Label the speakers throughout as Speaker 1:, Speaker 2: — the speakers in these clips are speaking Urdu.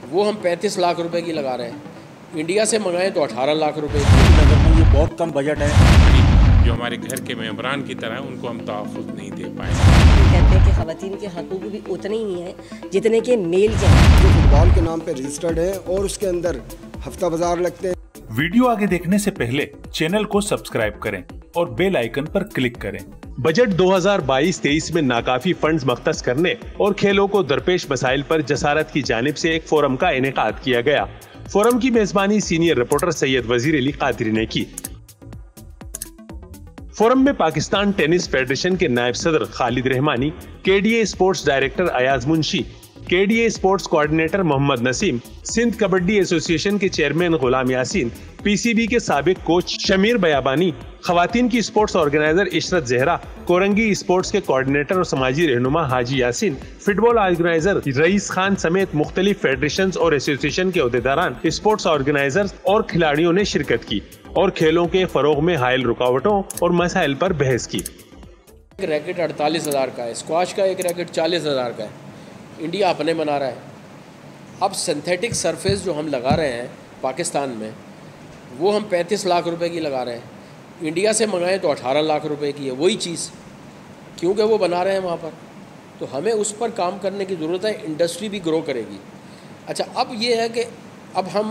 Speaker 1: وہ ہم 35 لاکھ روپے کی لگا رہے ہیں، انڈیا سے منگائیں تو 18 لاکھ روپے
Speaker 2: کی نظر میں یہ بہت کم بجٹ ہے۔
Speaker 3: جو ہمارے گھر کے ممبران کی طرح ان کو ہم تحفظ نہیں دے پائے۔
Speaker 4: کہتے ہیں کہ خواتین کے حقوق بھی اتنے ہی ہیں جتنے کہ میل کے ہیں۔
Speaker 5: جو فٹ بال کے نام پہ رجسٹرڈ ہے اور اس کے اندر ہفتہ بازار لگتے ہیں۔
Speaker 6: ویڈیو آگے دیکھنے سے پہلے چینل کو سبسکرائب کریں اور بیل آئیکن پر کلک کریں۔
Speaker 7: بجٹ 2022-23 میں ناکافی فنڈز مختص کرنے اور کھیلوں کو درپیش مسائل پر جسارت کی جانب سے ایک فورم کا انعقاد کیا گیا۔ فورم کی میزبانی سینئر رپورٹر سید وزیر علی قادری نے کی۔ فورم میں پاکستان ٹینس فیڈریشن کے نائب صدر Khalid Rahmani, K D A sports director Ayaz Munshi, K D A sports coordinator Muhammad Naseem, Sindh kabaddi association کے چیئرمین غلام یاسین، پی سی بی کے سابق کوچ شمیر بیابانی، خواتین کی sports organiser Ishrat Zehra, Korangi sports کے کوارڈینیٹر اور سماجی رہنما Haji Yasin, football organiser Rais Khan سمیت مختلف فیڈریشنز اور ایسوسی ایشن کے عہدیداران، اسپورٹس آرگنائزرز اور کھلاڑیوں نے شرکت کی اور کھیلوں کے فروغ میں حائل رکاوٹوں اور مسائل پر بحث کی۔
Speaker 1: ایک ریکٹ 48,000 کا ہے، اسکواش کا ایک ریکٹ 40,000 کا ہے، انڈیا اپنے بنا رہا ہے۔ اب سنتھیٹک سرفیس جو ہم لگا رہے ہیں پاکستان میں، وہ ہم 35 لاکھ روپے کی لگا رہے ہیں، انڈیا سے منگائیں تو 18 لاکھ روپے کی ہے وہی چیز، کیونکہ وہ بنا رہے ہیں وہاں پر، تو ہمیں اس پر کام کرنے کی ضرورت ہے، انڈسٹری بھی گرو کرے گی۔ اچھا، اب یہ ہے کہ اب ہم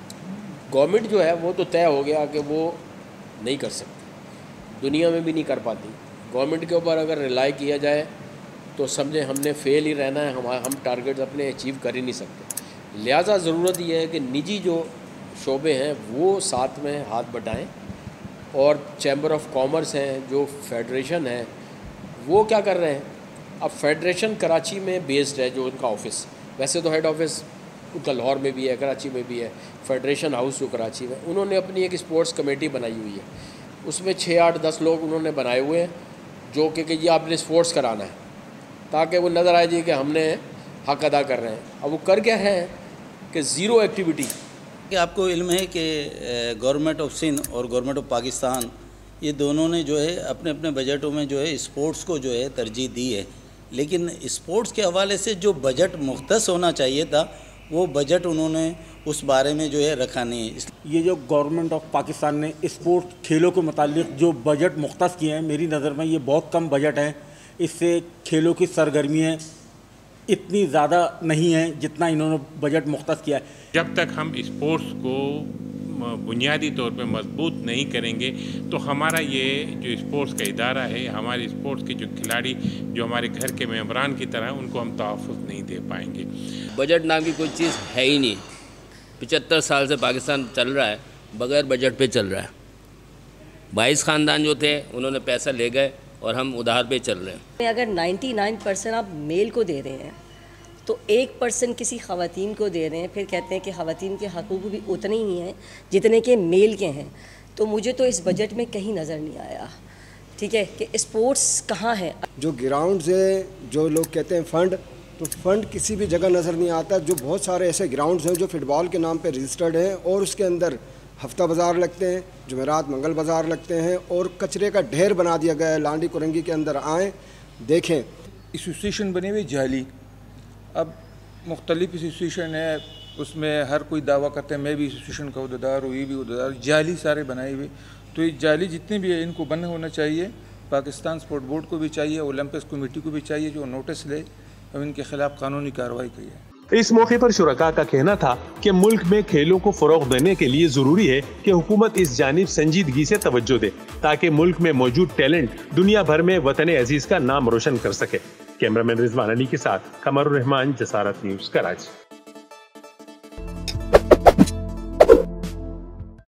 Speaker 1: گورنمنٹ جو ہے وہ تو طے ہو گیا کہ وہ نہیں کر سکتی، دنیا میں بھی نہیں کر پاتی۔ گورنمنٹ کے اوپر اگر ریلائی کیا جائے تو سمجھیں ہم نے فیل ہی رہنا ہے، ہم ٹارگیٹ اپنے اچیو کر ہی نہیں سکتے۔ لہٰذا ضرورت یہ ہے کہ نجی جو شعبے ہیں وہ ساتھ میں ہاتھ بٹائیں، اور چیمبر آف کامرس ہیں، جو فیڈریشن ہے وہ کیا کر رہے ہیں۔ اب فیڈریشن کراچی میں بیسڈ ہے جو ان کا آفس، ویسے تو ہیڈ آفس ان کا لاہور میں بھی ہے، کراچی میں بھی ہے، فیڈریشن ہاؤس جو کراچی میں، انہوں نے اپنی ایک اسپورٹس کمیٹی بنائی ہوئی ہے، اس میں 6, 8, 10 لوگ انہوں نے بنائے ہوئے ہیں جو کہ یہ آپ نے اسپورٹس کرانا ہے، تاکہ وہ نظر آئے جی کہ ہم نے حق ادا کر رہے ہیں۔ اب وہ کر کیا ہے کہ زیرو ایکٹیویٹی۔
Speaker 2: کہ آپ کو علم ہے کہ گورنمنٹ آف سندھ اور گورنمنٹ آف پاکستان یہ دونوں نے جو ہے اپنے اپنے بجٹوں میں جو ہے اسپورٹس کو جو ہے ترجیح دی ہے، لیکن اسپورٹس کے حوالے سے جو بجٹ مختص ہونا چاہیے تھا وہ بجٹ انہوں نے اس بارے میں جو ہے رکھا نہیں ہے۔
Speaker 8: یہ جو گورنمنٹ آف پاکستان نے اسپورٹ کھیلوں کے متعلق جو بجٹ مختص کیے ہیں، میری نظر میں یہ بہت کم بجٹ ہے۔ اس سے کھیلوں کی سرگرمیاں اتنی زیادہ نہیں ہیں جتنا انہوں نے بجٹ مختص کیا ہے۔
Speaker 3: جب تک ہم اسپورٹس کو بنیادی طور پہ مضبوط نہیں کریں گے تو ہمارا یہ جو اسپورٹس کا ادارہ ہے، ہمارے اسپورٹس کے جو کھلاڑی جو ہمارے گھر کے ممبران کی طرح، ان کو ہم تحفظ نہیں دے پائیں گے۔
Speaker 9: بجٹ نام کی کوئی چیز ہے ہی نہیں۔ 75 سال سے پاکستان چل رہا ہے بغیر بجٹ پہ چل رہا ہے۔ 22 خاندان جو تھے انہوں نے پیسہ لے گئے اور ہم ادھار پہ چل رہے ہیں۔
Speaker 4: اگر 99% آپ میل کو دے رہے ہیں تو 1% کسی خواتین کو دے رہے ہیں، پھر کہتے ہیں کہ خواتین کے حقوق بھی اتنے ہی ہیں جتنے کہ میل کے ہیں، تو مجھے تو اس بجٹ میں کہیں نظر نہیں آیا، ٹھیک ہے، کہ اسپورٹس کہاں ہے۔
Speaker 5: جو گراؤنڈز ہیں، جو لوگ کہتے ہیں فنڈ، تو فنڈ کسی بھی جگہ نظر نہیں آتا۔ جو بہت سارے ایسے گراؤنڈز ہیں جو فٹ بال کے نام پہ رجسٹرڈ ہیں اور اس کے اندر ہفتہ بازار لگتے ہیں، جمعرات منگل بازار لگتے ہیں، اور کچرے کا ڈھیر بنا دیا گیا ہے۔ لانڈی کورنگی کے اندر آئیں دیکھیں،
Speaker 10: ایسوسیشن بنے ہوئے جعلی، اب مختلف ایسوسیشن ہے، اس میں ہر کوئی دعویٰ کرتے ہیں میں بھی ایسوسیشن کا عہدیدار ہوں، یہ بھی عہدیدار، جعلی سارے بنائے ہوئے۔ تو یہ جعلی جتنے بھی ہیں ان کو بند ہونا چاہیے، پاکستان اسپورٹ بورڈ کو بھی چاہیے، اولمپکس کمیٹی کو بھی چاہیے جو نوٹس لے اور ان کے خلاف قانونی کارروائی کی ہے۔
Speaker 7: اس موقع پر شرکاء کا کہنا تھا کہ ملک میں کھیلوں کو فروغ دینے کے لیے ضروری ہے کہ حکومت اس جانب سنجیدگی سے توجہ دے تاکہ ملک میں موجود ٹیلنٹ دنیا بھر میں وطن عزیز کا نام روشن کر سکے۔ کیمرہ مین رضوان علی کے ساتھ قمر الرحمان، جسارت نیوز، کراچی۔